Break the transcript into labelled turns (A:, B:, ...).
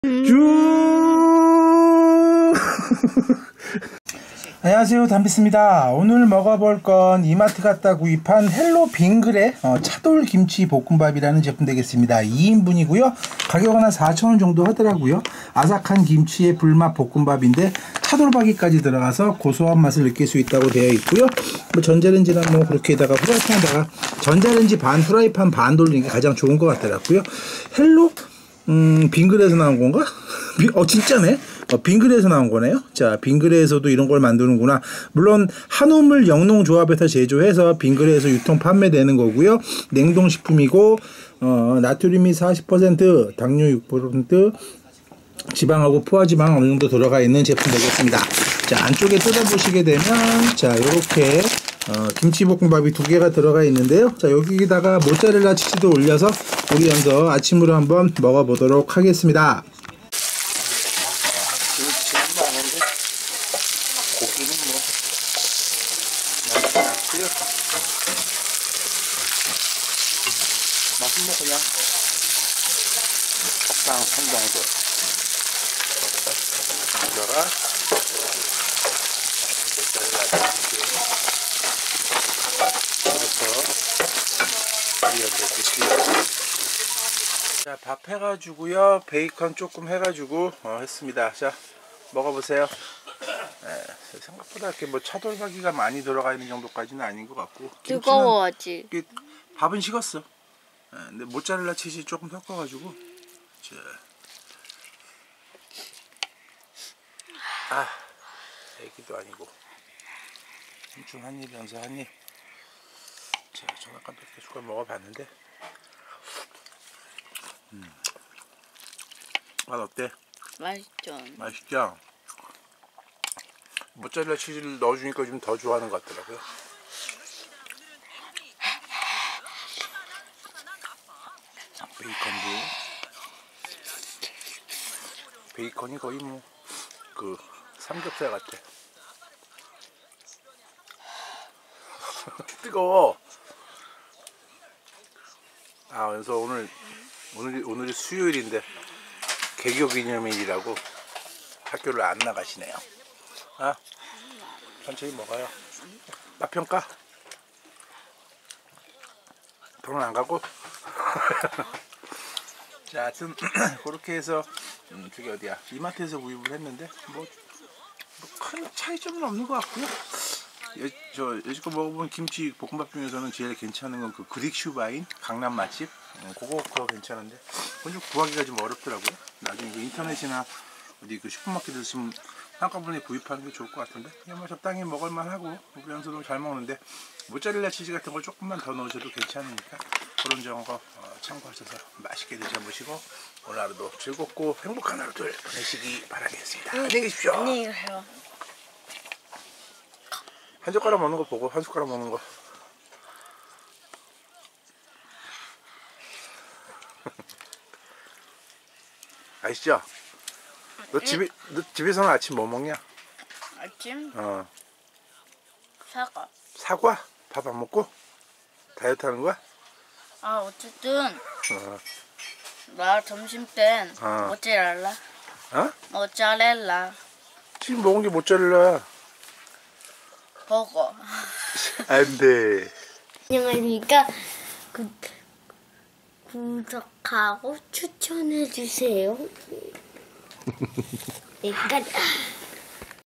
A: 안녕하세요, 담비스입니다. 오늘 먹어볼 건 이마트 갔다 구입한 헬로 빙그레 차돌 김치 볶음밥이라는 제품 되겠습니다. 2인분이고요. 가격은 한 4,000원 정도 하더라고요. 아삭한 김치의 불맛 볶음밥인데 차돌박이까지 들어가서 고소한 맛을 느낄 수 있다고 되어 있고요. 뭐 전자레인지나 뭐 그렇게다가 후라이팬에다가 전자레인지 반, 후라이팬 반 돌리는 게 가장 좋은 것 같더라고요. 헬로 빙그레에서 나온 건가? 진짜네. 빙그레에서 나온 거네요. 자, 빙그레에서도 이런 걸 만드는구나. 물론 한우물 영농조합에서 제조해서 빙그레에서 유통 판매되는 거고요. 냉동식품이고 나트륨이 40%, 당뇨 6%, 지방하고 포화지방 어느 정도 들어가 있는 제품 되겠습니다. 자, 안쪽에 뜯어보시게 되면 자, 요렇게 김치볶음밥이 2개가 들어가 있는데요. 자, 여기다가 모짜렐라 치즈도 올려서 우리 먼저 아침으로 한번 먹어보도록 하겠습니다.
B: 김치는 많은데 고기는 뭐 많지 않고요. 맛은 뭐 그냥 적당한 정도. 감자가 자, 밥 해가지고요, 베이컨 조금 해가지고 했습니다. 자, 먹어보세요. 네, 생각보다 이렇게 뭐 차돌박이가 많이 들어가 있는 정도까지는 아닌 것 같고
C: 뜨거워 아직.
B: 밥은 식었어. 네, 근데 모짜렐라 치즈 조금 섞어가지고 자, 애기도 아니고 대충 한 입이면서 한 입. 자, 전 아까 몇 개 숟갈 먹어봤는데 맛 어때?
C: 맛있죠.
B: 맛있죠? 모짜렐라 치즈를 넣어주니까 좀 더 좋아하는 것 같더라고요. 베이컨이 거의 뭐 그 삼겹살 같아. 뜨거워. 그래서 오늘이 수요일인데 개교 기념일이라고 학교를 안 나가시네요. 천천히 먹어요. 나 평가. 병원 안 가고. 자, 하여튼 그렇게 해서 저기 어디야, 이마트에서 구입을 했는데 뭐 큰 차이점은 없는 것 같고요. 여지껏 먹어본 김치 볶음밥 중에서는 제일 괜찮은 건 그 그릭 슈바인 강남 맛집, 그거 괜찮은데 그건 좀 구하기가 좀 어렵더라고요. 나중에 그 인터넷이나 어디 그 슈퍼마켓에서 좀 한꺼번에 구입하는 게 좋을 것 같은데 그냥 뭐 적당히 먹을만 하고 우리 연수도 잘 먹는데 모짜렐라 치즈 같은 걸 조금만 더 넣으셔도 괜찮으니까 그런 거 참고하셔서 맛있게 드셔보시고 오늘 하루도 즐겁고 행복한 하루들 보내시기 바라겠습니다. 안녕히 계십시오.
C: 안녕히 계세요.
B: 한 젓가락 먹는 거 보고 한 숟가락 먹는 거. 아시죠? 너 집에서는 아침 뭐 먹냐?
C: 아침? 사과.
B: 사과? 밥 안 먹고? 다이어트 하는 거야?
C: 어쨌든 나 점심 땐 모짜렐라. 모짜렐라.
B: 지금 먹은 게 모짜렐라.
C: 버거.
B: 안 돼.
D: 안녕하십니까. 구독하고 추천해주세요. 네, 끝.